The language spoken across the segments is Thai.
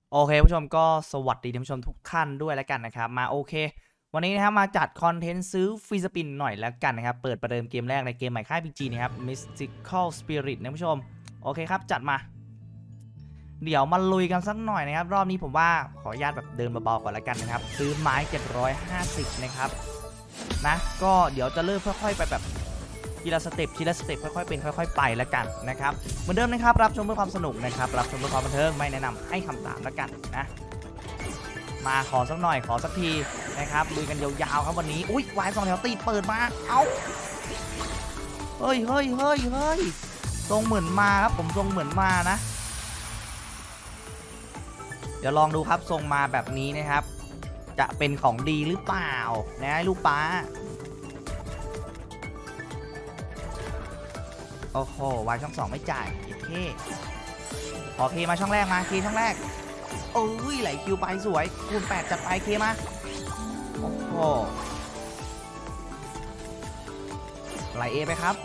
โอเคผู้ชมก็สวัสดีท่านผู้ชมทุกท่านด้วยแล้วกันนะครับมาโอเควันนี้นะครับมาจัดคอนเทนต์ซื้อฟรีสปินหน่อยแล้วกันนะครับเปิดประเดิมเกมแรกในเกมใหม่ค่าย PG นะครับ Mystical Spirit นะผู้ชมโอเคครับจัดมาเดี๋ยวมาลุยกันสักหน่อยนะครับรอบนี้ผมว่าขออนุญาตแบบเดินเบาๆก่อนแล้วกันนะครับซื้อไม้750นะครับนะก็เดี๋ยวจะเริ่มค่อยๆไปแบบทีละสเต็ปค่อยๆเป็นค่อยๆไปแล้วกันนะครับเหมือนเดิมนะครับรับชมเพื่อความสนุกนะครับรับชมเพื่อความบันเทิงไม่แนะนำให้ทำตามแล้วกันนะมาขอสักหน่อยขอสักทีนะครับลุยกันยาวๆครับวันนี้อุ้ยวาย2แถวตีเปิดมาเอ้าเฮ้ยทรงเหมือนมาครับผมทรงเหมือนมานะเดี๋ยวลองดูครับทรงมาแบบนี้นะครับจะเป็นของดีหรือเปล่านะลูกป้าโอ้โหวายช่อง2ไม่จ่ายเคขอเคมาช่องแรกมาเคช่องแรกเอ้ยไหลคิวไปสวยคูณ8จัดไปเคมาโอ้โหไหลเอไปครับ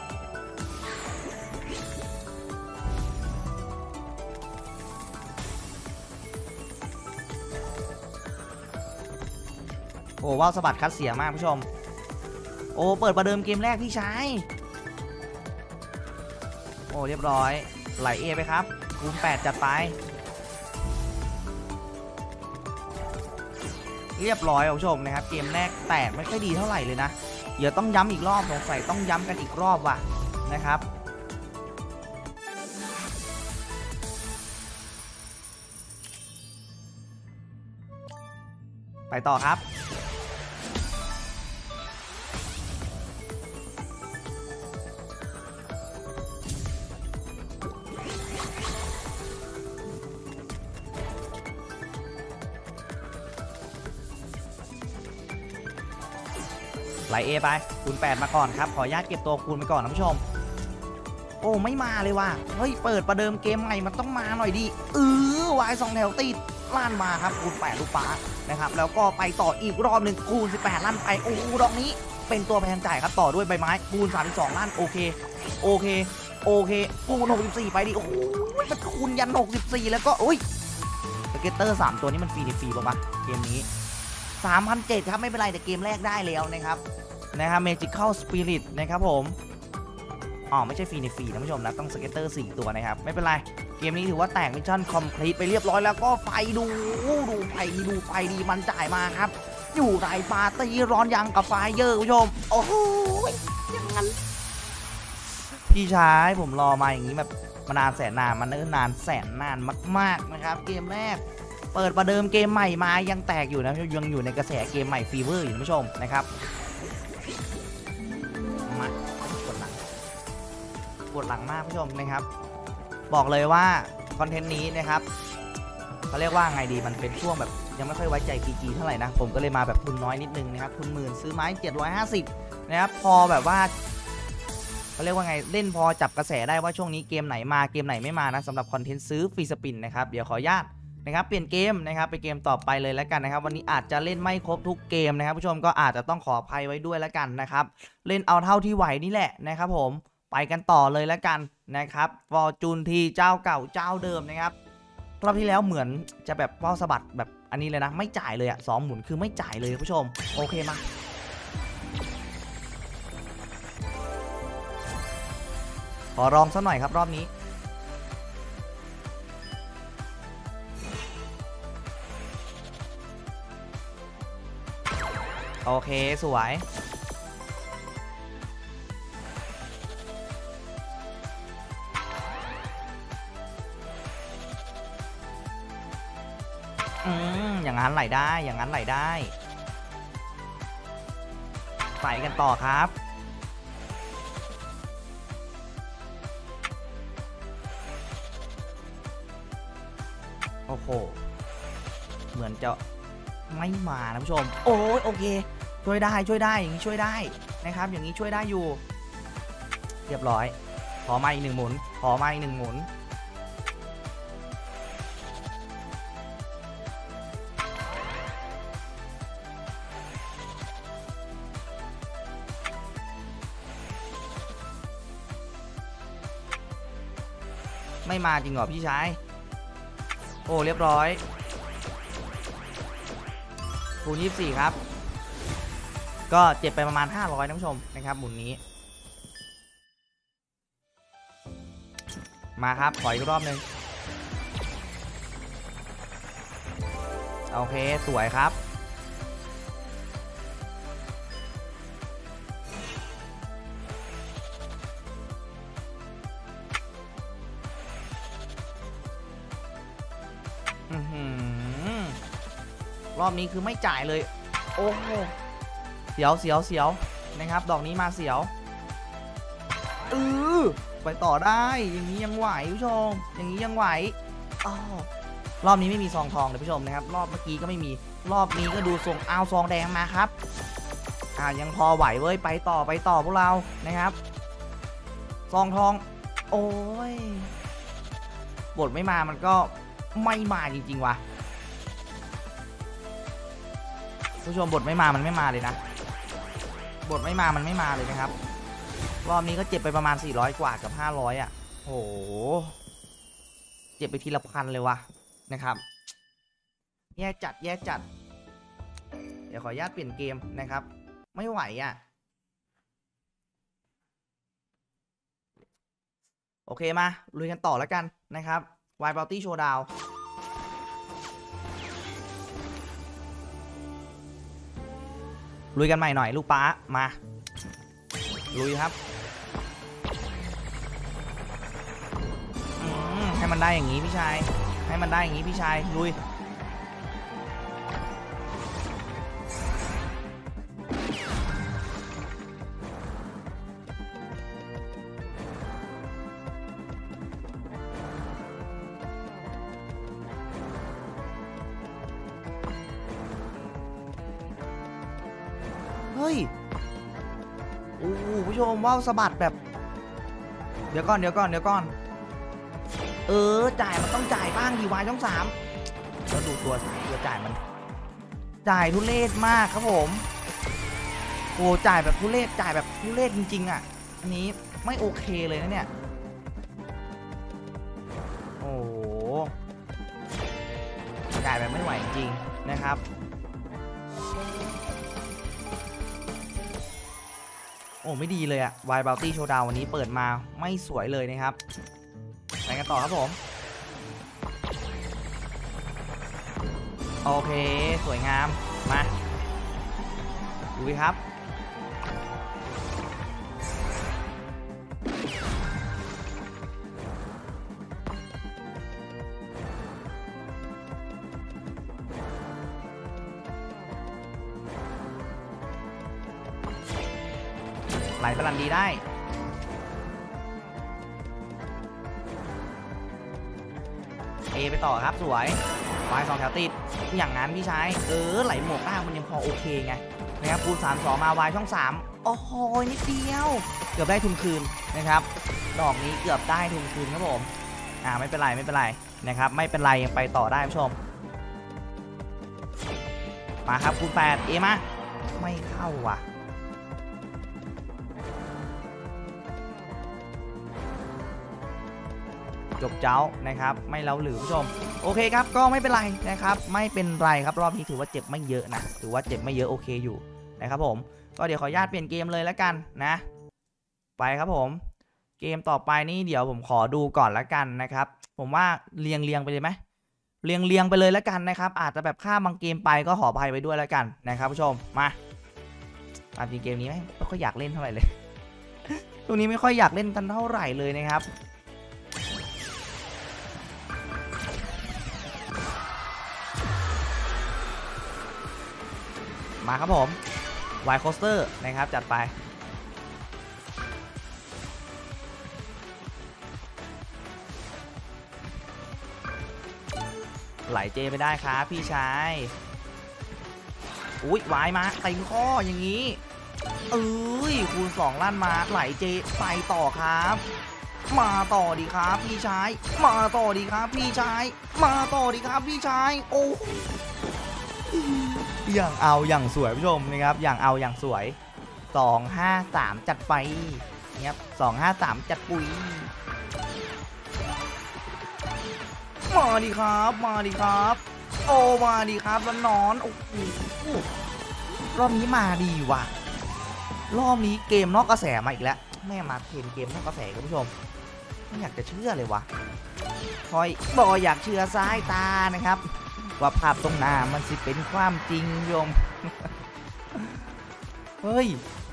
โอ้ว้าวสะบัดคัดเสียมากผู้ชมโอ้เปิดประเดิมเกมแรกพี่ชายโอ้เรียบร้อยไหลเอไปครับคูณ8จัดไปเรียบร้อยผู้ชมนะครับเกมแรกแตกไม่ค่อยดีเท่าไหร่เลยนะเดี๋ยวต้องย้ำอีกรอบสงสัยต้องย้ำกันอีกรอบว่ะนะครับไปต่อครับไหลเอไปคูณ8มาก่อนครับขออนุญาตเก็บตัวคูณไปก่อนนะผู้ชมโอ้ไม่มาเลยว่ะเฮ้ยเปิดประเดิมเกมใหม่มันต้องมาหน่อยดิวาย2แถวติดลั่นมาครับคูณ8ลูกป้านะครับแล้วก็ไปต่ออีกรอบหนึ่งคูณ18ลั่นไปโอ้ดอกนี้เป็นตัวแพงจ่ายครับต่อด้วยใบไม้คูณ32ลั่นโอเคคูณ64ไปดิโอ้โหมันคูณยัน64แล้วก็โอ้ยสเก็ตเตอร์3ตัวนี้มันฟรีป่ะเกมนี้3,700ครับไม่เป็นไรแต่เกมแรกได้แล้วนะครับMagical Spirit นะครับผมไม่ใช่ฟรีในฟรีนะผู้ชมนะต้องสเก็ตเตอร์4ตัวนะครับไม่เป็นไรเกมนี้ถือว่าแตกมิชชั่นคอมพลีทไปเรียบร้อยแล้วก็ไฟดูไฟดีมันจ่ายมาครับอยู่ไรปาร์ตี้ร้อนยังกับไฟเยอร์ผู้ชมโอ้โหอย่างนั้นพี่ชายผมรอมาอย่างนี้แบบมานานแสนนานมันนานแสนนานมากๆนะครับเกมแรกเปิดประเดิมเกมใหม่มายังแตกอยู่นะยังอยู่ในกระแสเกมใหม่ฟีเวอร์อยู่ผู้ชมนะครับมากดหลังมากผู้ชมนะครับบอกเลยว่าคอนเทนต์นี้นะครับเขาเรียกว่าไงดีมันเป็นช่วงแบบยังไม่ค่อยไว้ใจ PG เท่าไหร่นะผมก็เลยมาแบบทุนน้อยนิดนึงนะครับทุน10,000ซื้อไม้750นะครับพอแบบว่าเขาเรียกว่าไงเล่นพอจับกระแสได้ว่าช่วงนี้เกมไหนมาเกมไหนไม่มานะสำหรับคอนเทนต์ซื้อฟรีสปินนะครับเดี๋ยวขออนุญาตนะครับเปลี่ยนเกมนะครับไปเกมต่อไปเลยแล้วกันนะครับวันนี้อาจจะเล่นไม่ครบทุกเกมนะครับผู้ชมก็อาจจะต้องขออภัยไว้ด้วยแล้วกันนะครับเล่นเอาเท่าที่ไหวนี่แหละนะครับผมไปกันต่อเลยแล้วกันนะครับฟอร์จูนทีเจ้าเก่าเจ้าเดิมนะครับรอบที่แล้วเหมือนจะแบบว่าวสะบัดแบบอันนี้เลยนะไม่จ่ายเลยอะ2หมุนคือไม่จ่ายเลยผู้ชมโอเคมาขอลองสักหน่อยครับรอบนี้โอเคสวยอย่างนั้นไหลได้อย่างนั้นไหลได้ใส่กันต่อครับโอ้โหเหมือนจะไม่มานะผู้ชมโอ้ยโอเคช่วยได้อย่างนี้ช่วยได้นะครับอย่างนี้ช่วยได้อยู่เรียบร้อยขอมาอีก1หมุนไม่มาจริงเหรอพี่ชายโอ้เรียบร้อยคูณ24ครับก็เจ็บไปประมาณ500ท่านผู้ชมนะครับหมุนนี้มาครับขออีกรอบนึงโอเคสวยครับรอบนี้คือไม่จ่ายเลยโอ้โหเสียวนะครับดอกนี้มาเสียวไปต่อได้อย่างนี้ยังไหวผู้ชมอย่างนี้ยังไหวรอบนี้ไม่มีซองทองเลยผู้ชมนะครับรอบเมื่อกี้ก็ไม่มีรอบนี้ก็ดูทรงเอาซองแดงมาครับยังพอไหวเว้ยไปต่อพวกเรานะครับซองทองโอ้ยบทไม่มามันก็ไม่มาจริงๆว่ะผู้ชมบทไม่มามันไม่มาเลยนะบทไม่มามันไม่มาเลยนะครับรอบนี้ก็เจ็บไปประมาณ400กว่ากับ500อ่ะโหเจ็บไปทีละพันเลยวะนะครับแย่จัดเดี๋ยวขออนุญาตเปลี่ยนเกมนะครับไม่ไหวอ่ะโอเคมาลุยกันต่อแล้วกันนะครับ Wild Bounty Showdown ลุยกันใหม่หน่อยลูกป้ามาลุยครับให้มันได้อย่างนี้พี่ชายให้มันได้อย่างนี้พี่ชายลุยเฮ้ยโอ้ผู้ชมว่าวสะบัดแบบเดี๋ยวก่อนจ่ายมันต้องจ่ายบ้างดีวายช่อง3แล้วดูตัวจ่ายมันจ่ายทุเรศมากครับผมโอ้จ่ายแบบทุเรศจริงๆอ่ะอันนี้ไม่โอเคเลยนะเนี่ยโอ้จ่ายแบบไม่ไหวจริงๆนะครับโอ้ไม่ดีเลยอะ Wild Bounty Showdown วันนี้เปิดมาไม่สวยเลยนะครับไปกันต่อครับผมโอเคสวยงามมาดูครับไหลพลันดีได้ไปต่อครับสวยวาย2แถวติดอย่างนั้นพี่ชายไหลหมวกอ้างมันยังพอโอเคไงนะครับคูณ32มาวายช่อง3โอ้โหนิดเดียวเกือบได้ทุนคืนนะครับดอกนี้เกือบได้ทุนคืนครับผมไม่เป็นไรนะครับไม่เป็นไรยังไปต่อได้ผู้ชมมาครับคูณ8มาไม่เข้าว่ะจบเจ้านะครับไม่เล้าหรือผู้ชมโอเคครับก็ไม่เป็นไรนะครับไม่เป็นไรครับรอบนี้ถือว่าเจ็บไม่เยอะนะถือว่าเจ็บไม่เยอะโอเคอยู่นะครับผมก็เดี๋ยวขออนุญาตเปลี่ยนเกมเลยแล้วกันนะไปครับผมเกมต่อไปนี่เดี๋ยวผมขอดูก่อนแล้วกันนะครับผมว่าเรียงไปเลยไหมเรียงไปเลยแล้วกันนะครับอาจจะแบบข้ามบางเกมไปก็ขออภัยไปด้วยแล้วกันนะครับผู้ชมมาจริงเกมนี้ไม่ค่อยอยากเล่นเท่าไหร่เลยตรงนี้ไม่ค่อยอยากเล่นกันเท่าไหร่เลยนะครับมาครับผมไวโคสเตอร์นะครับจัดไปไหลเจไปได้ครับพี่ชายอุ้ยวายมาเต็มข้ออย่างนี้คูณ2ลั่นมาไหลเจไปต่อครับมาต่อดีครับพี่ชายมาต่อดีครับพี่ชายมาต่อดีครับพี่ชายโอ้อย่างเอาอย่างสวยผู้ชมนะครับอย่างเอาอย่างสวย253จัดไปนะครับ253จัดปุ๋ยมาดีครับโอ้มาดีครับแล้วนอนโอ้โหรอบนี้มาดีว่ะรอบนี้เกมนอกกระแสมาอีกแล้วแม่มาเทรนเกมนอกกระแสคุณผู้ชมไม่อยากจะเชื่อเลยว่ะคอยบอกอยากเชื่อสายตานะครับว่าภาพตรงหน้ามันสิเป็นความจริงโยม เฮ้ย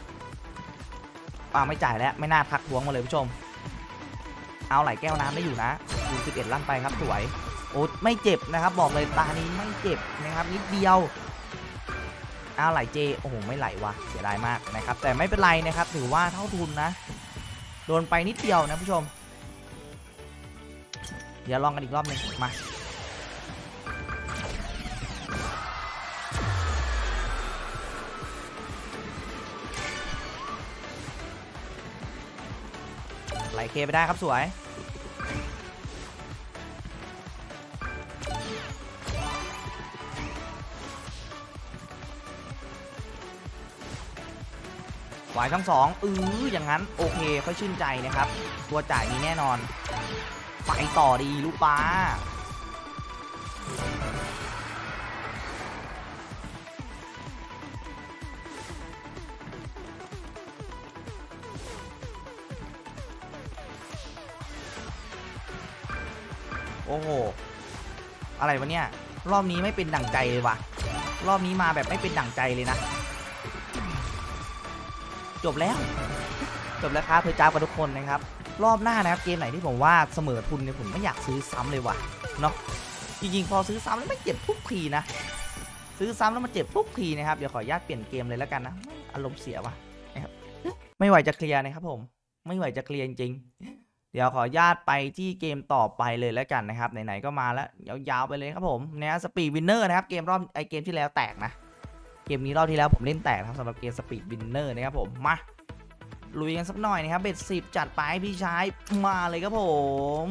ไม่จ่ายแล้วไม่น่าทักท้วงมาเลยผู้ชมเอาไหลแก้วน้ำได้อยู่นะดู11ลั่นไปครับสวยโอ้ไม่เจ็บนะครับบอกเลยตานี้ไม่เจ็บนะครับนิดเดียวเอาไหลเจโอ้โหไม่ไหลวะเสียดายมากนะครับแต่ไม่เป็นไรนะครับถือว่าเท่าทุนนะโดนไปนิดเดียวนะผู้ชมเดี๋ยวลองกันอีกรอบหนึ่งมาไหลเคไปได้ครับสวยไหวทั้งสองอย่างนั้นโอเคค่อยชื่นใจนะครับตัวจ่ายมีแน่นอนไปต่อดีลูกป้าโอ้โหอะไรวะเนี่ยรอบนี้ไม่เป็นดั่งใจเลยว่ะรอบนี้มาแบบไม่เป็นดั่งใจเลยนะจบแล้วครับเธอจ้ากับทุกคนนะครับรอบหน้านะครับเกมไหนที่ผมว่าเสมอทุนเนี่ยผมไม่อยากซื้อซ้ำเลยว่ะเนาะจริงๆพอซื้อซ้ำแล้วไม่เจ็บทุกทีนะซื้อซ้ำแล้วมันเจ็บทุกทีนะครับเดี๋ยวขออนุญาตเปลี่ยนเกมเลยแล้วกันนะอารมณ์เสียว่ะนะครับไม่ไหวจะเคลียร์นะครับผมไม่ไหวจะเคลียร์จริงๆเดี๋ยวขออนุญาตไปที่เกมต่อไปเลยแล้วกันนะครับไหนๆก็มาแล้วยาวๆไปเลยครับผมนะสปีดวินเนอร์นะครับเกมเกมที่แล้วแตกนะเกมนี้รอบที่แล้วผมเล่นแตกครับสำหรับเกมสปีดวินเนอร์นะครับผมมาลุยกันสักหน่อยนะครับเบ็ด10จัดไปพี่ชายมาเลยครับผม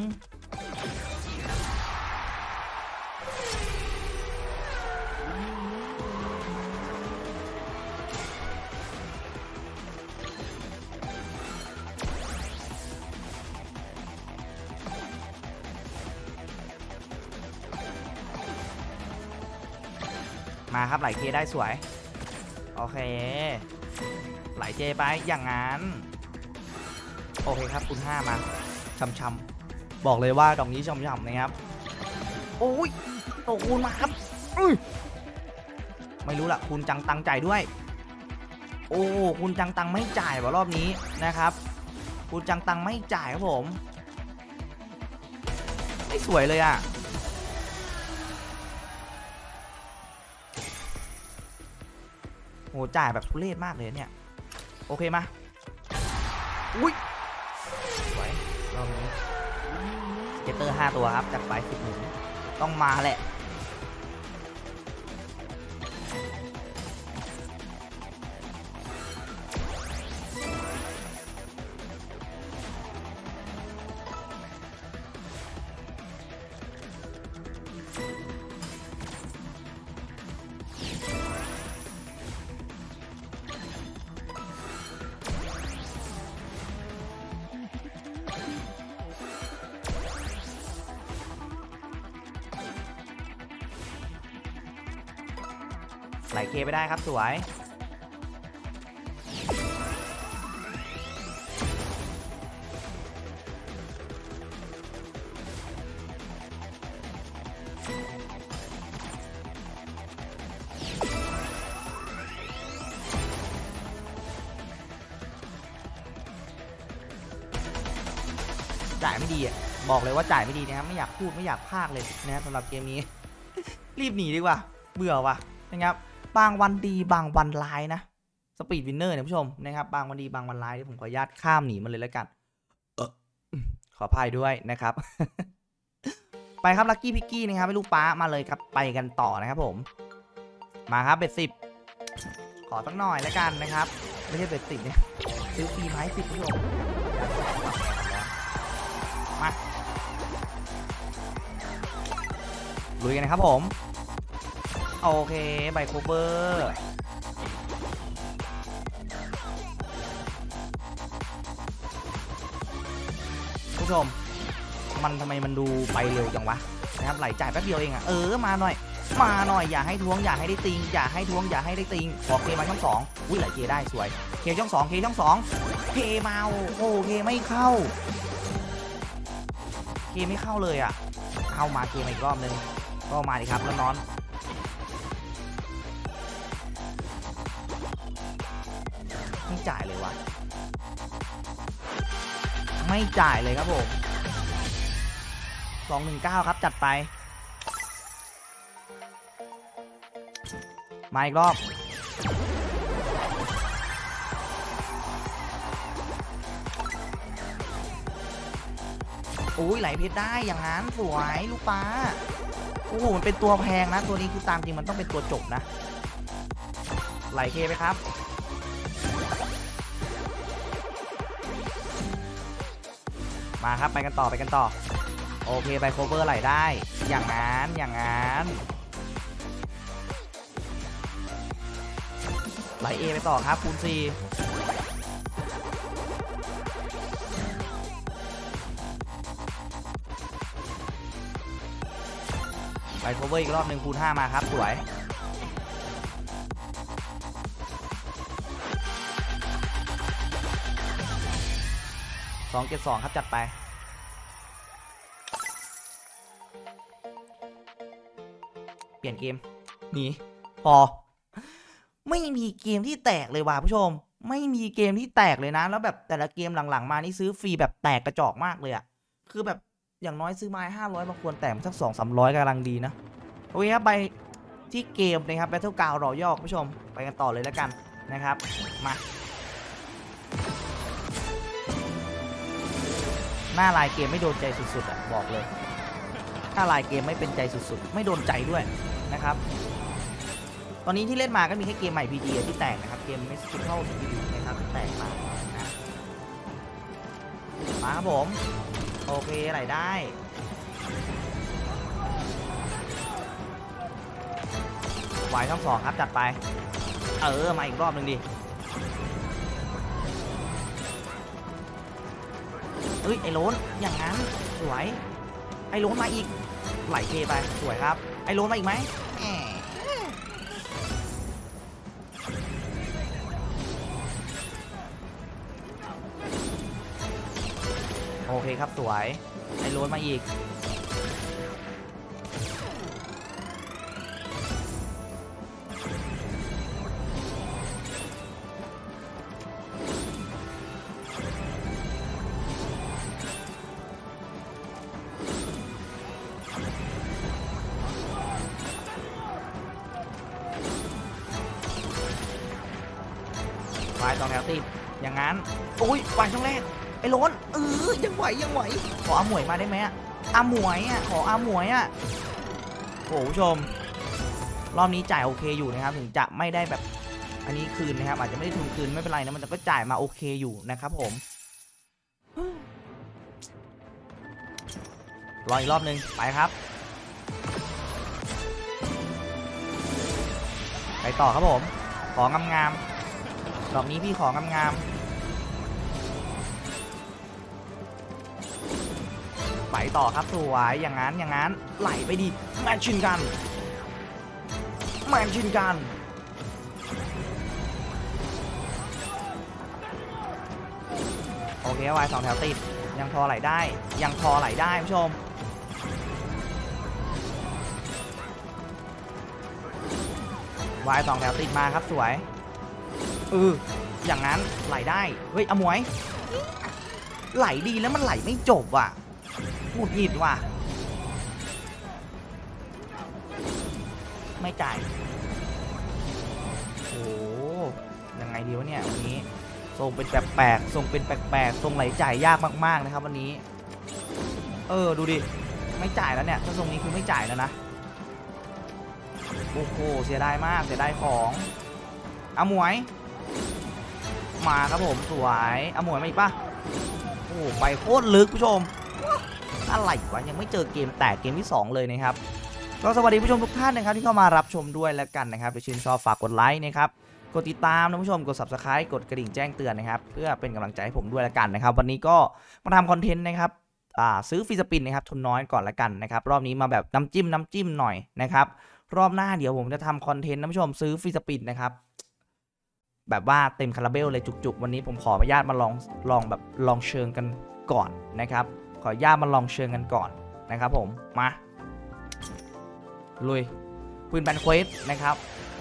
มาครับไหลเคได้สวยโอเคไหลเจไปอย่างนั้นโอเคครับคุณ5มาช้ำๆบอกเลยว่าดอกนี้ช้ำๆนะครับโอ้ยโตคูณมาครับไม่รู้ละคุณจังตังจ่ายด้วยโอ้คุณจังตังไม่จ่ายว่ะรอบนี้นะครับคุณจังตังไม่จ่ายครับผมไม่สวยเลยอ่ะโหจ่ายแบบทุเรศมากเลยเนี่ยโอเคมาอุ้ยสวยรอบนี้สเก็ตเตอร์5ตัวครับจากไป10หมุนต้องมาแหละไหลเคไปได้ครับสวยจ่ายไม่ดีอ่ะบอกเลยว่าจ่ายไม่ดีนะครับไม่อยากพูดไม่อยากพากเลยนะครับสำหรับเกมนี้ รีบหนีดีกว่าเบื่อว่ะนะครับบางวันดีบางวันร้ายนะสปีดวินเนอร์เนี่ยผู้ชมนะครับบางวันดีบางวันร้ายที่ผมขออนุญาตข้ามหนีมันเลยแล้วกันขออภัยด้วยนะครับ ไปครับลัคกี้พิกกี้นะครับให้ลูกป้ามาเลยครับไปกันต่อนะครับผมมาครับเบ็ด10ขอสักหน่อยแล้วกันนะครับไม่ใช่เบ็ด10เนี่ยซื้อฟรีไม้10ผู้ชมมาลุยกันนะครับผมโอเคใบโคเบอร์ผู้ชมมันทำไมมันดูไปเร็วจังวะนะครับไหลจ่ายแป๊บเดียวเองอะมาหน่อยมาหน่อยอย่าให้ทวงอย่าให้ได้ติงอย่าให้ทวงอย่าให้ได้ติงขอเคมาช่อง2อุ้ยไหลเคได้สวยเคช่อง2เคช่อง2เคมาโอ้เคไม่เข้าเคไม่เข้าเลยอ่ะเอามาเคมาอีกรอบนึงก็มาดิครับแล้วนอนไม่จ่ายเลยวะไม่จ่ายเลยครับผม219ครับจัดไปมาอีกรอบอุ้ยไหลเพชรได้อย่างนั้นสวยลูกปลาโอ้โหมันเป็นตัวแพงนะตัวนี้คือตามจริงมันต้องเป็นตัวจบนะไหลเคไปครับมาครับไปกันต่อไปกันต่อโอเคไปโคเวอร์ไหลได้อย่างนั้นอย่างนั้นไหลเอไปต่อครับคูณ4ไปโคเวอร์อีกรอบหนึ่งคูณ5มาครับสวย272ครับจัดไปเปลี่ยนเกมหนีพอไม่มีเกมที่แตกเลยว่ะผู้ชมไม่มีเกมที่แตกเลยนะแล้วแบบแต่ละเกมหลังๆมานี่ซื้อฟรีแบบแตกกระจอกมากเลยอะคือแบบอย่างน้อยซื้อมา500บางควรแตกสัก200-300กำลังดีนะโอเคครับไปที่เกมนะครับ Battleground Royale ผู้ชมไปกันต่อเลยแล้วกันนะครับมาหน้าลายเกมไม่โดนใจสุดๆอ่ะบอกเลยหน้าลายเกมไม่เป็นใจสุดๆไม่โดนใจด้วยนะครับตอนนี้ที่เล่นมาก็มีแค่เกมใหม่ PG ที่แตกนะครับเกม Mystical Spirit นะครับที่แตกมานะมาครับผมโอเคไหลได้ไหวช่อง2ครับจัดไปมาอีกรอบหนึ่งดิเอ้ยไอ้โล้นอย่างนั้นสวยไอ้โล้นมาอีกไหลเคไปสวยครับไอ้โล้นมาอีกไหมโอเคครับสวยไอ้โล้นมาอีกวาย2แถวติดอย่างนั้นอุ้ยวายช่องแรกไอ้โล้นยังไหวยังไหวขออาหมวยมาได้ไหมอาหมวยอ่ะขออาหมวยอ่ะโอ้ผู้ชมรอบนี้จ่ายโอเคอยู่นะครับถึงจะไม่ได้แบบอันนี้คืนนะครับอาจจะไม่ได้ทุนคืนไม่เป็นไรนะมันก็จ่ายมาโอเคอยู่นะครับผมรออีกรอบนึงไปครับไปต่อครับผมของงามๆดอกนี้พี่ของงามๆไปต่อครับสวยอย่างนั้นอย่างนั้นไหลไปดิแมนชินกันแมนชินกันโอเควาย2แถวติดยังพอไหลได้ยังพอไหลได้ผู้ชมวาย2แถวติดมาครับสวยอย่างนั้นไหลได้เฮ้ยอมวยไหลดีแล้วมันไหลไม่จบว่ะหงุดหงิดว่ะไม่จ่ายโอ้ยังไงดีวะเนี่ยวันนี้ทรงเป็นแปลกๆทรงเป็นแปลกๆทรงไหลจ่ายยากมากๆนะครับวันนี้ดูดิไม่จ่ายแล้วเนี่ยถ้าทรงนี้คือไม่จ่ายแล้วนะโอ้โหเสียดายมากเสียดายของอมวยมาครับผมสวยอมวยมาอีกป่ะโอ้ไปโคตรลึกผู้ชมอะไรวะยังไม่เจอเกมแตกเกมที่2เลยนะครับก็สวัสดีผู้ชมทุกท่านนะครับที่เข้ามารับชมด้วยแล้วกันนะครับถ้าชื่นชอบฝากกดไลค์นะครับกดติดตามนะผู้ชมกด Subscribe กดกระดิ่งแจ้งเตือนนะครับเพื่อเป็นกำลังใจให้ผมด้วยแล้วกันนะครับวันนี้ก็มาทำคอนเทนต์นะครับซื้อฟรีสปินนะครับทุนน้อยก่อนแล้วกันนะครับรอบนี้มาแบบน้ำจิ้มหน่อยนะครับรอบหน้าเดี๋ยวผมจะทำคอนเทนต์นะผู้ชมซื้อฟรีสปินนะครับแบบว่าเต็มคาราเบลเลยจุกๆวันนี้ผมขออนุญาตมาลองแบบลองเชิงกันก่อนนะครับขออนุญาตมาลองเชิงกันก่อนนะครับผมมาลุยปืนแบนเควสนะครับ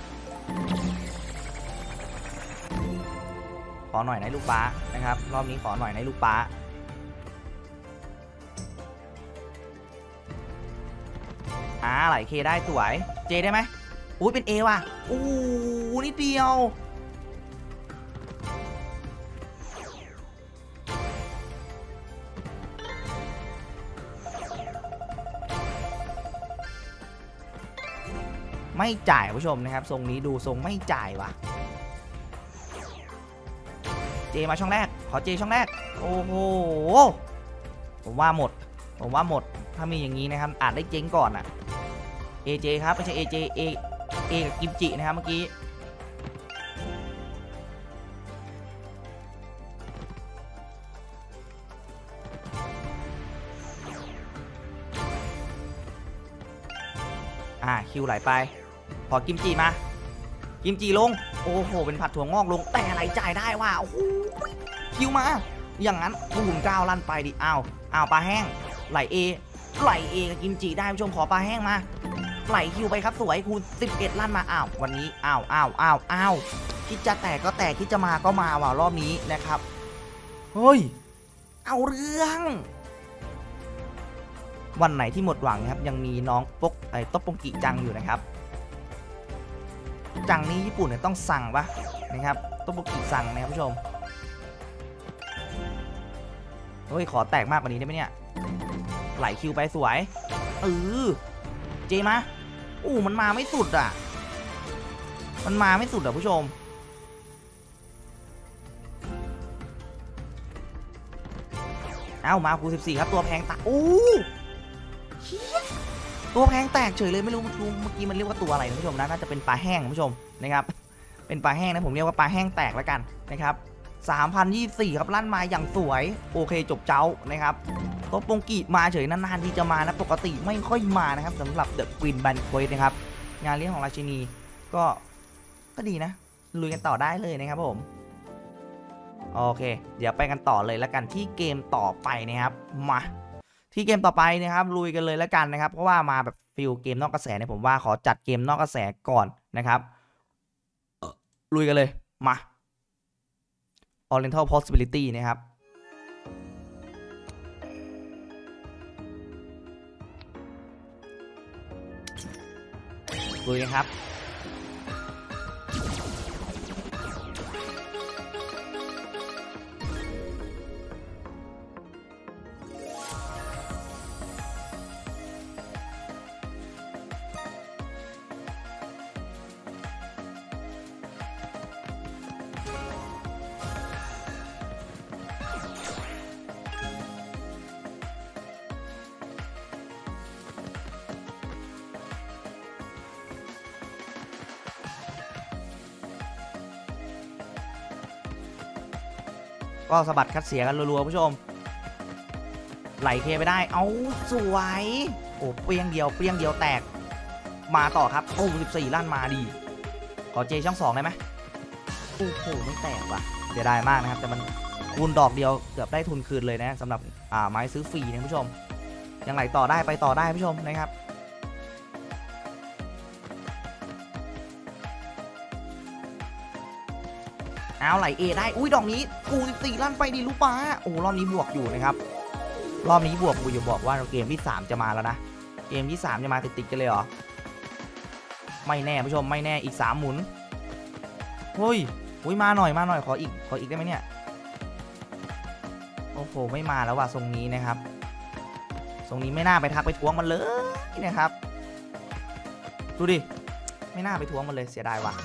ขอหน่อยนะลูกป้านะครับรอบนี้ขอหน่อยนะลูกป้าไหลเคได้สวยเจได้ไหมอุ้ยเป็นเอว่ะอู้นิดเดียวไม่จ่ายผู้ชมนะครับทรงนี้ดูทรงไม่จ่ายว่ะเจมาช่องแรกขอเจช่องแรกโอ้โหผมว่าหมดถ้ามีอย่างนี้นะครับอาจได้เจ๊งก่อนอ่ะเอเจครับไม่ใช่เอเจเอกับกิมจินะครับเมื่อกี้คิวไหลไปพอกิมจิมากิมจิลงโอ้โหเป็นผัดถั่วงอกลงแต่ไหลจ่ายได้ว่ะโอ้โหคิวมาอย่างนั้นหุ่นก้าวลั่นไปดิอ้าวปลาแห้งไหลเอกับกิมจิได้ผู้ชมขอปลาแห้งมาไหลคิวไปครับสวยคูณ11ลั่นมาวันนี้คิดจะแตกก็แตกคิดจะมาก็มาว่ะรอบนี้นะครับเฮ้ยเอาเรื่องวันไหนที่หมดหวังครับยังมีน้องโต๊ะปงกิจังอยู่นะครับจังนี้ญี่ปุ่นเนี่ยต้องสั่งปะนะครับโต๊ะปงกิสั่งนะครับผู้ชมเฮ้ยขอแตกมากกว่านี้ได้ไหมเนี่ยไหลคิวไปสวยเจมามันมาไม่สุดอ่ะผู้ชมมาคู14ครับตัวแพงตะตัวแพงแตกเฉยเลยไม่รู้เมื่อกี้มันเรียกว่าตัวอะไรนะผู้ชมนะน่าจะเป็นปลาแห้งผู้ชมนะครับเป็นปลาแห้งนะผมเรียกว่าปลาแห้งแตกแล้วกันนะครับ3,024ครับลั่นมาอย่างสวยโอเคจบเจ้านะครับโต๊ะปงกิมาเฉยนานๆที่จะมานะปกติไม่ค่อยมานะครับสำหรับเดอะควีนแบนด์เควสนะครับงานเลี้ยงของราชินีก็ดีนะลุยกันต่อได้เลยนะครับผมโอเคเดี๋ยวไปกันต่อเลยแล้วกันที่เกมต่อไปนะครับมาที่เกมต่อไปนะครับลุยกันเลยแล้วกันนะครับเพราะว่ามาแบบฟิลเกมนอกกระแสเนี่ยผมว่าขอจัดเกมนอกกระแสก่อนนะครับลุยกันเลยมา Oriental Possibility นะครับลุยกันครับก็สะบัดคัดเสียกันรัวๆผู้ชมไหลเคไปได้สวยเปี้ยงเดียวแตกมาต่อครับ14ลั่นมาดีขอเจช่อง2ได้ไหมโอ้โหไม่แตกว่ะเสียดายมากนะครับแต่มันคูณดอกเดียวเกือบได้ทุนคืนเลยนะสำหรับไม้ซื้อฟรีนะผู้ชมยังไหลต่อได้ไปต่อได้ผู้ชมนะครับไหลเอได้ดอกนี้กู14ลั่นไปดีลูกป้ารอบนี้บวกอยู่นะครับรอบนี้บวกกูอย่าบอกว่าเกมที่3จะมาแล้วนะเกมที่3จะมาติดๆกันเลยเหรอไม่แน่ผู้ชมไม่แน่อีก3หมุนเฮ้ยมาหน่อยขออีกได้ไหมเนี่ยโอ้โหไม่มาแล้วว่ะทรงนี้นะครับทรงนี้ไม่น่าไปทักไปทวงมันเลยนะครับดูดิไม่น่าไปทวงมันเลยเสียดายว่ะ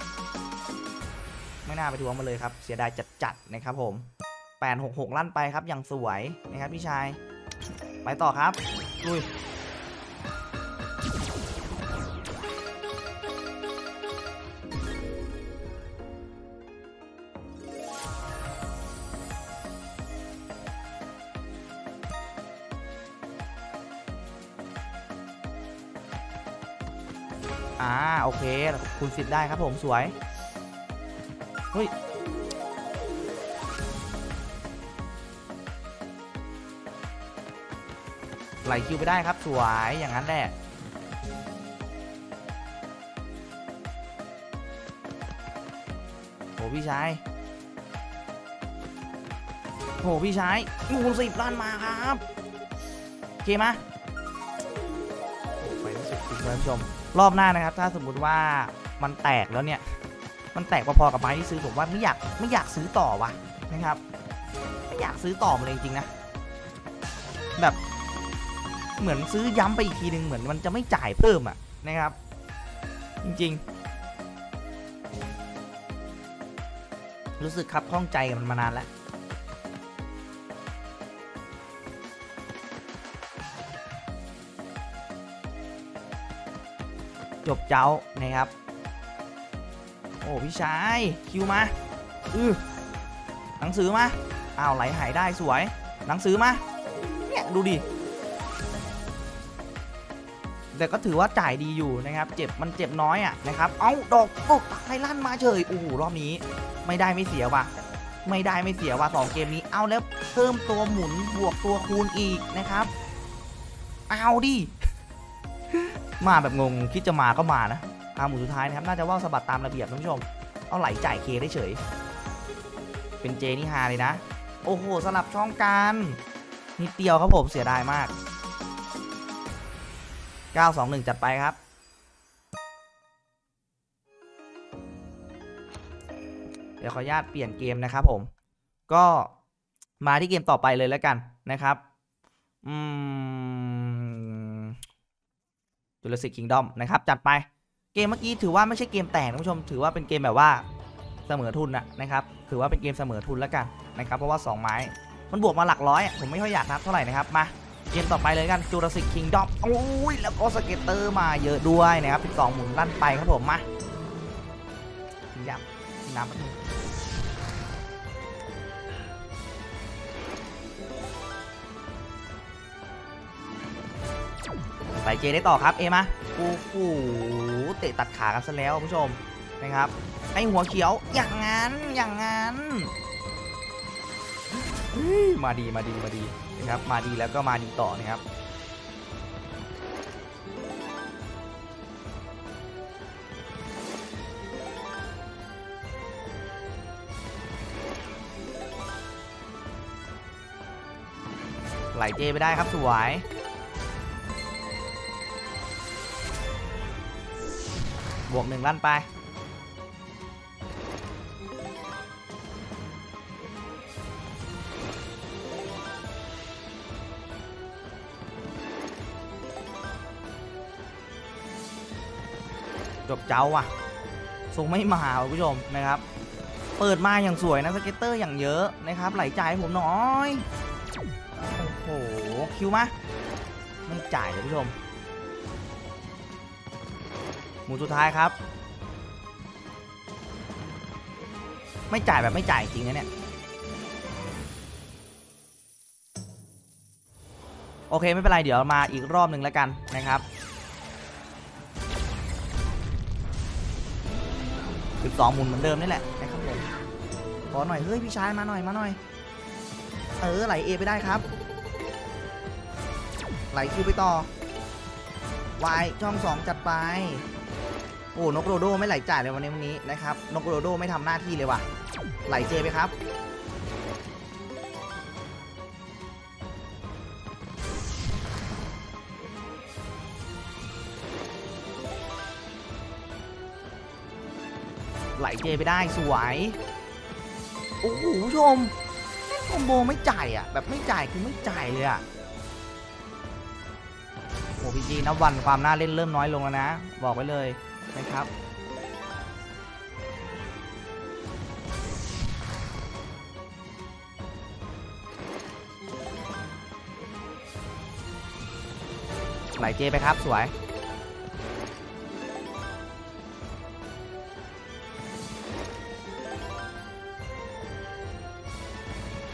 ไม่น่าไปทวงมาเลยครับเสียดายจัดๆนะครับผม866ลั่นไปครับอย่างสวยนะครับพี่ชายไปต่อครับลุย มโอเคคูณ10ได้ครับผมสวยเฮ้ยไหลคิวไปได้ครับสวยอย่างนั้นแหละโหพี่ชายโหพี่ชายคูณ10ล้านมาครับโอเคมาไปที่สุดคุณผู้ชมรอบหน้านะครับถ้าสมมุติว่ามันแตกแล้วเนี่ยมันแตกพอๆกับไม้ที่ซื้อผมว่าไม่อยากซื้อต่อวะนะครับไม่อยากซื้อต่อมาเลยจริงๆนะแบบเหมือนซื้อย้ำไปอีกทีหนึ่งเหมือนมันจะไม่จ่ายเพิ่มอ่ะนะครับจริงๆรู้สึกครับข้องใจกับมันมานานแล้วจบเจ้านะครับโอ้พี่ชายคิวมาหนังสือมาไหลหายได้สวยหนังสือมาเนี่ยดูดิแต่ก็ถือว่าจ่ายดีอยู่นะครับมันเจ็บน้อยอ่ะนะครับดอกไทยลั่นมาเฉยโอ้โหรอบนี้ไม่ได้ไม่เสียว่ะ2เกมนี้แล้วเพิ่มตัวหมุนบวกตัวคูณอีกนะครับดิมาแบบงงคิดจะมาก็มานะหมุนสุดท้ายนะครับน่าจะว่าวสะบัดตามระเบียบท่านผู้ชมไหลจ่ายเคได้เฉยเป็นเจนี่ฮาเลยนะโอ้โหสลับช่องกันนิดเดียวครับผมเสียดายมาก921จัดไปครับเดี๋ยวขออนุญาตเปลี่ยนเกมนะครับผมก็มาที่เกมต่อไปเลยแล้วกันนะครับJurassic Kingdom นะครับจัดไปเกมเมื่อกี้ถือว่าไม่ใช่เกมแตกท่านผู้ชมถือว่าเป็นเกมแบบว่าเสมอทุนนะครับถือว่าเป็นเกมเสมอทุนแล้วกันนะครับเพราะว่า2ไม้มันบวกมาหลักร้อยผมไม่ค่อยอยากนับเท่าไหร่นะครับมาเกมต่อไปเลยกัน Jurassic Kingdom แล้วก็สเก็ตเตอร์มาเยอะด้วยนะครับ12หมุนลั่นไปครับผมมาน้ำมันไปเจได้ต่อครับมาโอ้โหเตะตัดขากันซะแล้วผู้ชมนะครับไอหัวเขียวอย่างนั้นมาดีนะครับมาดีแล้วก็มาดีต่อนะครับไหลเจไปได้ครับสวยบวก1ลั่นไปจบเจ้าว่ะส่งไม่มาคุณผู้ชมนะครับเปิดมาอย่างสวยนะสเก็ตเตอร์อย่างเยอะนะครับไหลจ่ายผมน้อยโอ้โหคิวมาไม่จ่ายเลยผู้ชมหมุนสุดท้ายครับไม่จ่ายแบบไม่จ่ายจริงนะเนี่ยโอเคไม่เป็นไรเดี๋ยวมาอีกรอบหนึ่งแล้วกันนะครับ12หมุนเหมือนเดิมนี่แหละนะครับผมขอหน่อยเฮ้ยพี่ชายมาหน่อยไหลเอไปได้ครับไหลคิวไปต่อวายช่อง2จัดไปโอ้นกโรโดไม่ไหลจ่ายเลยวันนี้นะครับนกโรโดไม่ทำหน้าที่เลยว่ะไหลเจไปครับไหลเจไปได้สวยโอ้โหผู้ชมคอมโบไม่จ่ายแบบไม่จ่ายคือไม่จ่ายเลยโอ้พีจีนับวันความน่าเล่นเริ่มน้อยลงแล้วนะบอกไว้เลยนะครับไหลเจไปครับสวย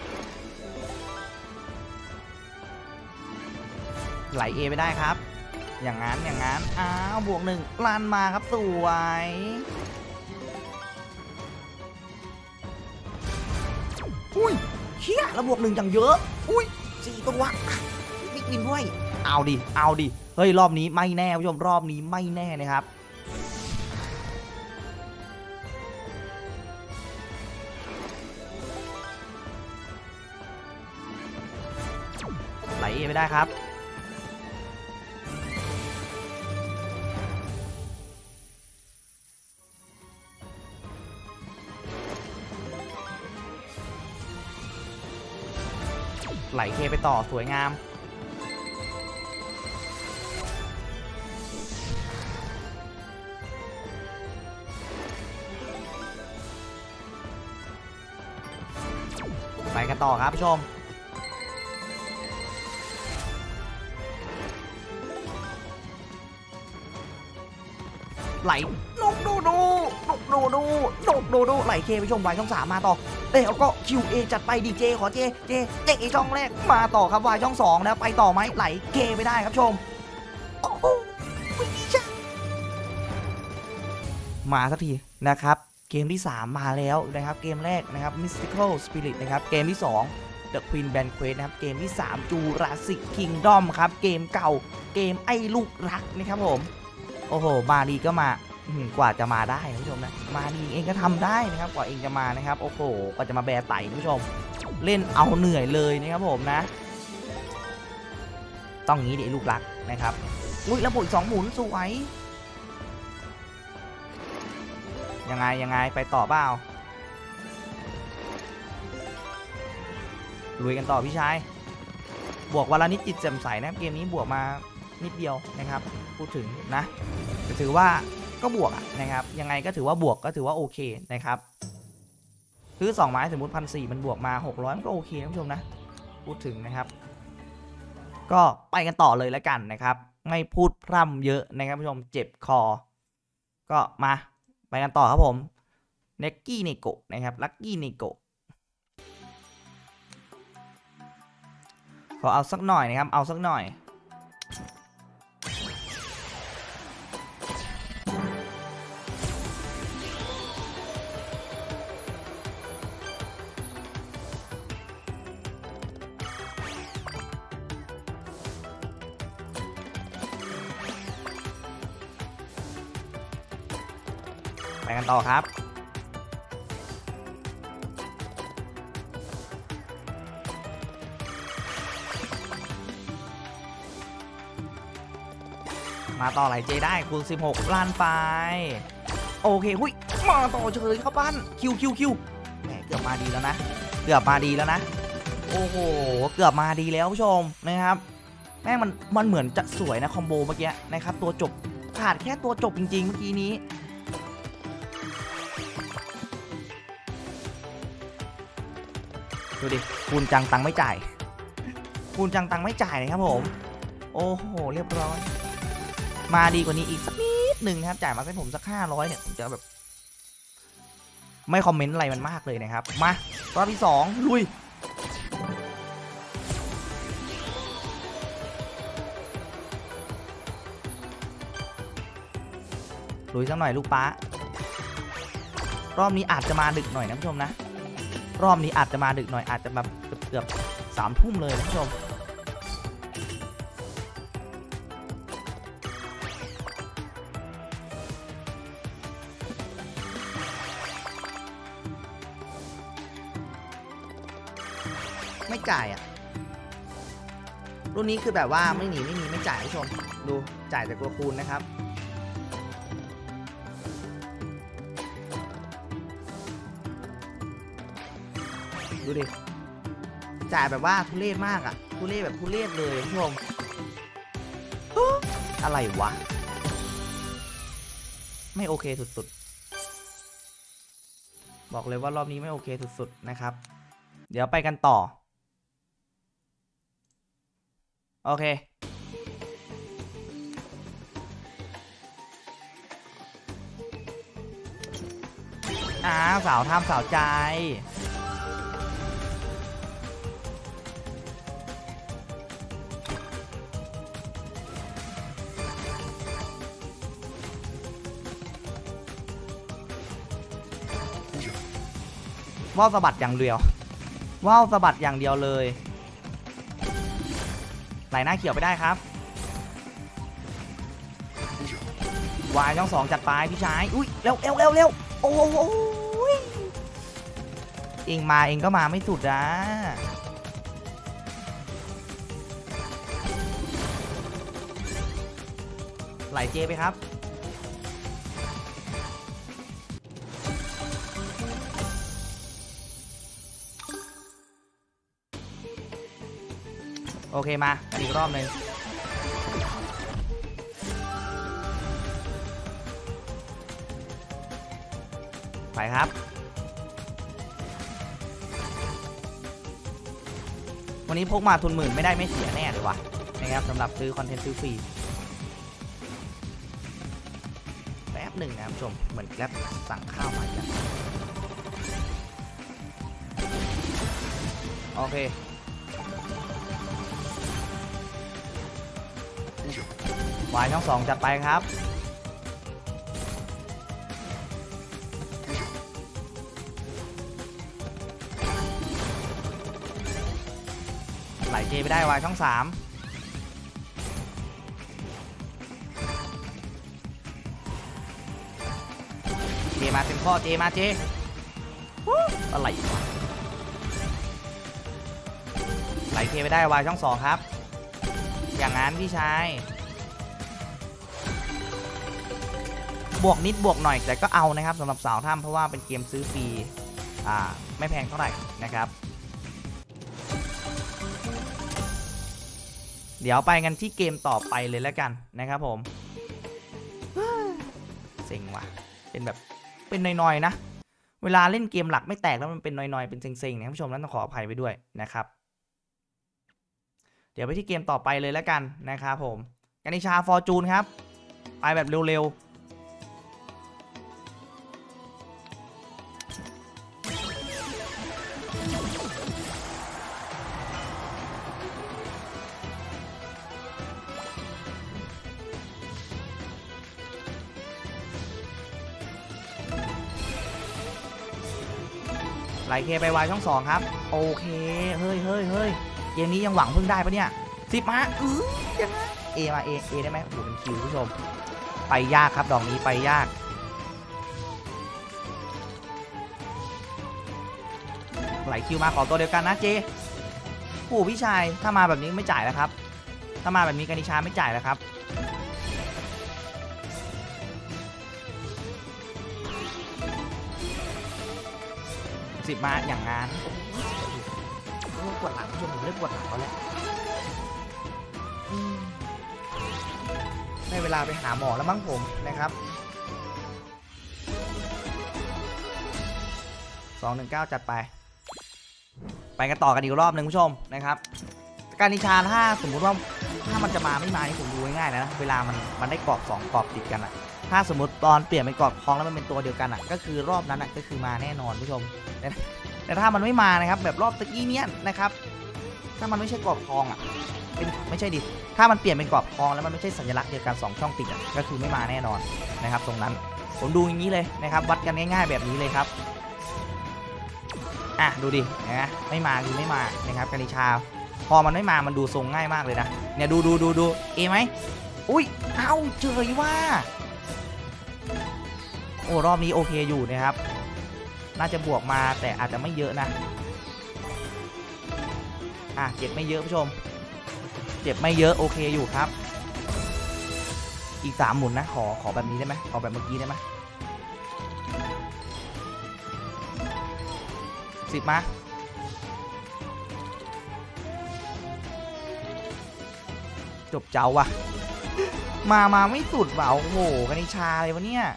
ไหลเอไปได้ครับอย่างนั้นอ้าวบวกหนึ่งลั่นมาครับสวยอุ้ยเชี่ยแล้วบวกหนึ่งอย่างเยอะอุ้ย4 ตัวบิ๊กวินด้วยเอาดิเฮ้ยรอบนี้ไม่แน่ผู้ชมรอบนี้ไม่แน่นะครับไหลไม่ได้ครับไหลเคไปต่อสวยงามไปกันต่อครับผู้ชมไหลนกดูไหลเคไปชมไวช่อง3มาต่อแล้วก็ QA จัดไปดีเจขอเจช่องแรกมาต่อครับวายช่อง2แล้วไปต่อไหมไหลเคไปได้ครับชมโอ้โหมาสักทีนะครับเกมที่3มาแล้วนะครับเกมแรกนะครับ Mystical Spirit นะครับเกมที่2 The Queen Banquet นะครับเกมที่3 Jurassic Kingdom ครับเกมเก่าเกมไอ้ลูกรักนะครับผมโอ้โหมาดีก็มากว่าจะมาได้นะผู้ชมนะมาดีเองก็ทำได้นะครับกว่าเองจะมานะครับโอ้โหกว่าจะมาแบร์ไต่ผู้ชมเล่นเอาเหนื่อยเลยนะครับผมนะต้องงี้ดิลูกรักนะครับอุ้ยแล้วบวกอีก2 หมุนสวยยังไงไปต่อเปล่าลุยกันต่อพี่ชายบวกวันละนิดจิตแจ่มใสนะเกมนี้บวกมานิดเดียวนะครับพูดถึงนะถือว่าก็บวกนะครับยังไงก็ถือว่าบวกก็ถือว่าโอเคนะครับซื้อ2 ไม้สมมติ1,400มันบวกมา600มันก็โอเคนะผู้ชมนะพูดถึงนะครับก็ไปกันต่อเลยแล้วกันนะครับไม่พูดพร่ำเยอะนะครับผู้ชมเจ็บคอก็มาไปกันต่อครับผมเนกกี้เนโกะนะครับลักกี้เนโกะขอเอาสักหน่อยนะครับเอาสักหน่อยไปกันต่อครับมาต่อไหลเจได้คูณ16ล้านไปโอเคหุ้ยมาต่อเฉยครับบ้านคิวแหมเกือบมาดีแล้วนะโอ้โหเกือบมาดีแล้วผู้ชมนะครับแม่งมันเหมือนจะสวยนะคอมโบเมื่อกี้นะครับตัวจบขาดแค่ตัวจบจริงๆเมื่อกี้นี้ดูดิคูณจังตังไม่จ่ายนะครับผมโอ้โหเรียบร้อยมาดีกว่านี้อีกสักนิดหนึ่งนะครับจ่ายมาให้ผมสัก500เนี่ยผมจะแบบไม่คอมเมนต์อะไรมันมากเลยนะครับมารอบที่2ลุยสักหน่อยลูกป้ารอบนี้อาจจะมาดึกหน่อยนะผู้ชมนะรอบนี้อาจจะมาดึกหน่อยอาจจะแบบเกือบ3 ทุ่มเลยนะผู้ชมไม่จ่ายรุ่นนี้คือแบบว่าไม่หนีไม่จ่ายผู้ชมดูจ่ายแต่ตัวคูณนะครับดูดิจ่ายแบบว่าทุเรศมากทุเรศแบบทุเรศเลยผู้ชมอะไรวะไม่โอเคสุดๆบอกเลยว่ารอบนี้ไม่โอเคสุดๆนะครับเดี๋ยวไปกันต่อโอเคสาวทำสาวใจว่าวสะบัดอย่างเดียวว่าวสะบัดอย่างเดียวเลยไหลหน้าเขียวไปได้ครับวายช่อง2จัดไปพี่ชายอุ้ยเร็วโอ้โหเองมาเองก็มาไม่สุดนะไหลเจไปครับโอเคมากันอีกรอบหนึ่งไปครับวันนี้พกมาทุนหมื่นไม่ได้ไม่เสียแน่เลยว่ะนะครับสำหรับซื้อคอนเทนต์ซื้อฟรีแป๊บหนึ่งนะครับผู้ชมเหมือนแกร็บสั่งข้าวมาจ้ะโอเควายช่อง2จัดไปครับไหลเจไปได้วายช่อง3เจมาเต็มข้อเจมาเจอะไรไหลเจไปได้วายช่อง2ครับอย่างนั้นพี่ชายบวกนิดบวกหน่อยแต่ก็เอานะครับสำหรับสาวถ้ำเพราะว่าเป็นเกมซื้อฟรีไม่แพงเท่าไหร่นะครับเดี๋ยวไปกันที่เกมต่อไปเลยแล้วกันนะครับผมเซ็งว่ะเป็นแบบเป็นน้อยๆนะเวลาเล่นเกมหลักไม่แตกแล้วมันเป็นน้อยๆเป็นเซ็งๆนะผู้ชมนั้นต้องขออภัยไปด้วยนะครับเดี๋ยวไปที่เกมต่อไปเลยแล้วกันนะครับผมกานิชาฟอร์จูนครับไปแบบเร็วไหลเคไปวายช่อง2ครับโอเคเฮ้ยเกมนี้ยังหวังพึ่งได้ปะเนี่ย10มายังไงเอมาเอได้ไหมโอ้โหเป็นคิวผู้ชมไปยากครับดอกนี้ไปยากไหลคิวมาขอตัวเดียวกันนะเจโอ้พี่ชายถ้ามาแบบนี้ไม่จ่ายแล้วครับถ้ามาแบบนี้กานิชาไม่จ่ายแล้วครับ10มาอย่างงานปวดหลังผู้ชมผมเริ่มปวดหลังแล้วแหละได้เวลาไปหาหมอแล้วมั้งผมนะครับ219จัดไปกันต่อกันอีกรอบหนึ่งผู้ชมนะครับการนิชาถ้าสมมุติว่าถ้ามันจะมาไม่มานี่ผมดูง่ายๆนะเวลามันได้กรอบ2กรอบติดกันอะถ้าสมมติตอนเปลี่ยนเป็นกรอบทองแล้วมันเป็นตัวเดียวกันอะก็คือรอบนั้นอะก็คือมาแน่นอนผู้ชมแต่ถ้ามันไม่มานะครับแบบรอบตะกี้เนี้ยนะครับถ้ามันไม่ใช่กรอบทองอ่ะไม่ใช่ดิถ้ามันเปลี่ยนเป็นกรอบทองแล้วมันไม่ใช่สัญลักษณ์เดียวกัน2ช่องติดก็คือไม่มาแน่นอนนะครับตรงนั้นผมดูอย่างนี้เลยนะครับวัดกันง่ายๆแบบนี้เลยครับดูดินะไม่มาคือไม่มานะครับกานิชาพอมันไม่มามันดูทรงง่ายมากเลยนะเนี่ยดูเอไหมอุ้ยเอ้าเจอว่าโอ้รอบนี้โอเคอยู่นะครับน่าจะบวกมาแต่อาจจะไม่เยอะนะเจ็บไม่เยอะผู้ชมเจ็บไม่เยอะโอเคอยู่ครับอีก3หมุนนะขอแบบนี้ได้ไหมขอแบบเมื่อกี้ได้ไหม10มาจบเจ้าว่ะมาไม่สุดว่ะโอ้โหกานิชาเลยวะเนี่ย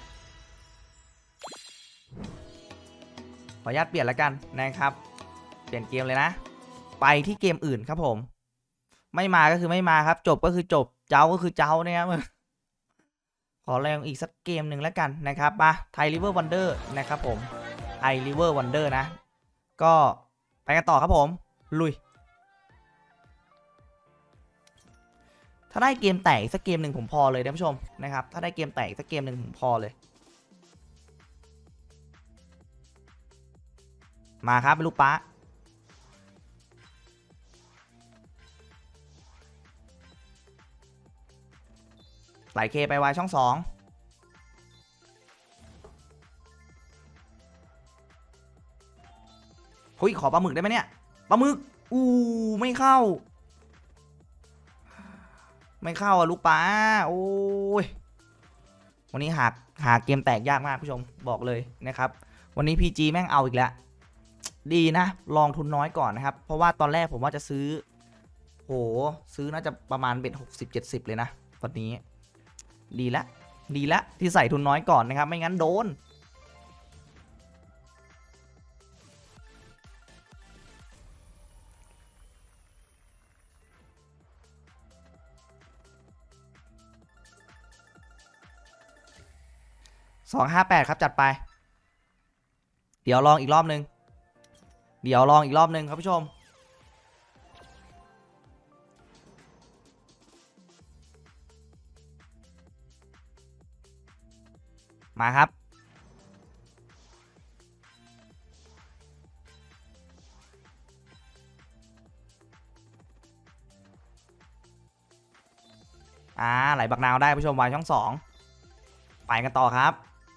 ขออนุญาตเปลี่ยนแล้วกันนะครับเปลี่ยนเกมเลยนะไปที่เกมอื่นครับผมไม่มาก็คือไม่มาครับจบก็คือจบเจ้าก็คือเจ้านะครับขอแรงอีกสักเกมหนึ่งแล้วกันนะครับมาไทยริเวอร์วันเดอร์นะครับผมไทยริเวอร์วันเดอร์นะก็ไปกันต่อครับผมลุยถ้าได้เกมแตกสักเกมหนึ่งผมพอเลยท่านผู้ชมนะครับถ้าได้เกมแตกสักเกมหนึ่งผมพอเลยมาครับเป็นลูกป๊าไหลเคไปวายช่อง2เฮ้ยขอปลาหมึกได้ไหมเนี่ยปลาหมึกไม่เข้าอ่ะลูกป๊าโอ้ยวันนี้หาเกมแตกยากมากผู้ชมบอกเลยนะครับวันนี้ PG แม่งเอาอีกแล้วดีนะลองทุนน้อยก่อนนะครับเพราะว่าตอนแรกผมว่าจะซื้อซื้อน่าจะประมาณเป็น60-70เลยนะตอนนี้ดีละที่ใส่ทุนน้อยก่อนนะครับไม่งั้นโดน258ครับจัดไปเดี๋ยวลองอีกรอบนึงครับผู้ชมมาครับไหลบักนาวได้ผู้ชมวายช่อง2ไปกันต่อครับ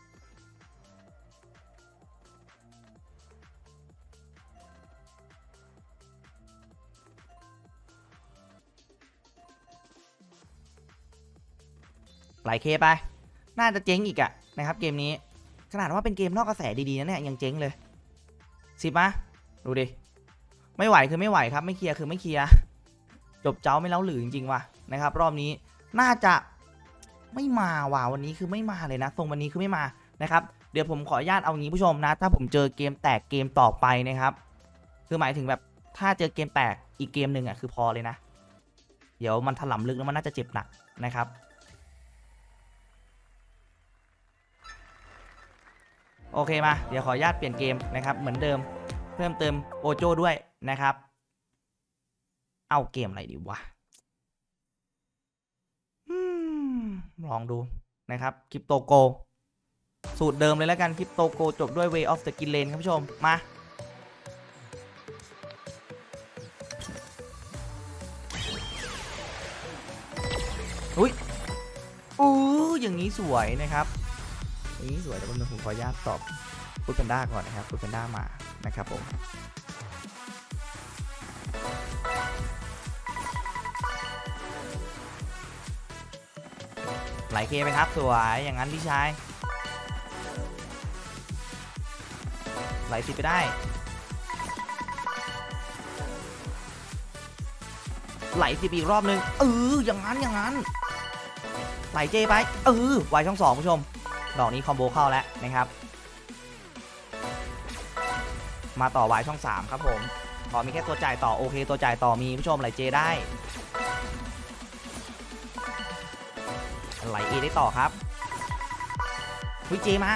ไหลเคไปน่าจะเจ๊งอีกอะนะครับเกมนี้ขนาดว่าเป็นเกมนอกกระแสดีๆนะเนี่ยยังเจ๊งเลย10มาดูดิไม่ไหวคือไม่ไหวครับไม่เคลียร์คือไม่เคลียร์จบเจ้าไม่เล้าหรือจริงๆว่ะนะครับรอบนี้น่าจะไม่มาว่ะวันนี้คือไม่มาเลยนะทรงวันนี้คือไม่มานะครับเดี๋ยวผมขออนุญาตเอางี้ผู้ชมนะถ้าผมเจอเกมแตกเกมต่อไปนะครับคือหมายถึงแบบถ้าเจอเกมแตกอีกเกมหนึ่งอ่ะคือพอเลยนะเดี๋ยวมันถล่มลึกแล้วมันน่าจะเจ็บหนักนะครับโอเคมาเดี๋ยวขออนุญาตเปลี่ยนเกมนะครับเหมือนเดิมเพิ่มเติมโอโจ้ด้วยนะครับเอาเกมอะไรดีวะลองดูนะครับคริปโตโกสูตรเดิมเลยแล้วกันคริปโตโกจบด้วย Way of the Green Lane ครับผู้ชมมาอุ้ยอย่างนี้สวยนะครับอย่างนี้สวยแต่ผมขออนุญาตตอบพูดเป็นด้าก่อนนะครับพูดเป็นด้ามานะครับผมไหลเคไปครับสวยอย่างนั้นพี่ชายไหล10ไปได้ไหล10อีกรอบนึงอย่างนั้นไหลเจไปวายช่อง2ผู้ชมดอกนี้คอมโบเข้าแล้วนะครับมาต่อวายช่อง3ครับผมขอมีแค่ตัวจ่ายต่อโอเคตัวจ่ายต่อมีผู้ชมไหลเจได้ไหลเอได้ต่อครับวิเจมา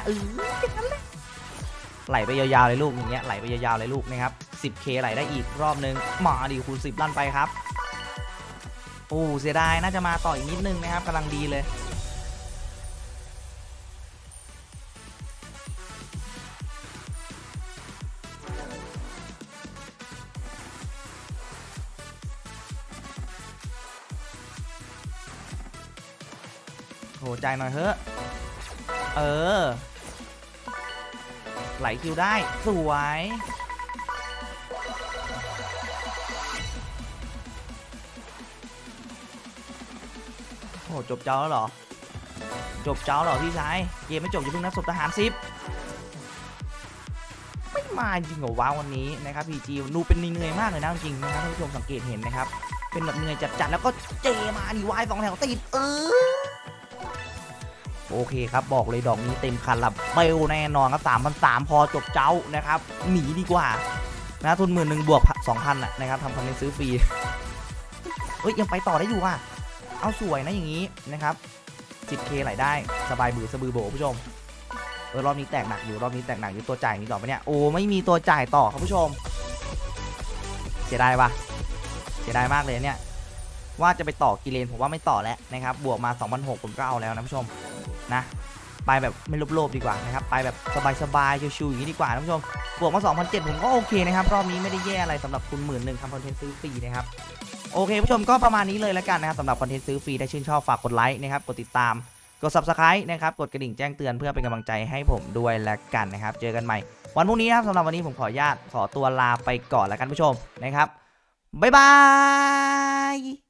ไหลไปยาวๆเลยลูกอย่างเงี้ยไหลไปยาวๆเลยลูกนะครับ 10K ไหลได้อีกรอบนึงมาดิคูณ10ลั่นไปครับเสียดายน่าจะมาต่ออีกนิดนึงนะครับกำลังดีเลยใจหน่อยเถอะไหลคิวได้สวยจบเจ้าแล้วเหรอพี่ชายเกมไม่จบอย่าเพิ่งนับศพทหาร10ไม่มาจริงเหรอว้าวันนี้นะครับพีจีดูเป็นเหนื่อยมากเลยนะจริงนะครับท่านผู้ชมสังเกตเห็นนะครับเป็นแบบเหนื่อยจัดๆแล้วก็เจมาดีวาย2แถวติดโอเคครับบอกเลยดอกนี้เต็มคันละเบลแน่นอนครับ3,300พอจบเจ้านะครับหนีดีกว่านะทุน11,000บวก 2,000นะครับทำคอนเทนต์ซื้อฟรียังไปต่อได้อยู่เอาสวยนะอย่างนี้นะครับ 10K ไหลได้สบายบือสะบือโบผู้ชมรอบนี้แตกหนักอยู่ตัวจ่ายมีต่อปะเนี่ยไม่มีตัวจ่ายต่อครับผู้ชมเสียดายปะเสียดายมากเลยเนี่ยว่าจะไปต่อกิเลนผมว่าไม่ต่อแล้วนะครับบวกมา 2,600ผมก็เอาแล้วนะผู้ชมนะไปแบบไม่โลภๆดีกว่านะครับไปแบบสบายๆชิวๆอย่างนี้ดีกว่าท่านผู้ชมบวกมา 2,700 ผมก็โอเคนะครับรอบนี้ไม่ได้แย่อะไรสำหรับคุณ11,000ทำคอนเทนต์ซื้อฟรีนะครับโอเคผู้ชมก็ประมาณนี้เลยแล้วกันนะครับสำหรับคอนเทนต์ซื้อฟรีถ้าชื่นชอบฝากกดไลค์นะครับกดติดตามกด Subscribe นะครับกดกระดิ่งแจ้งเตือนเพื่อเป็นกำลังใจให้ผมด้วยแล้วกันนะครับเจอกันใหม่วันพรุ่งนี้นะครับสำหรับวันนี้ผมขออนุญาตขอตัวลาไปก่อนแล้วกันผู้ชมนะครับบ๊ายบาย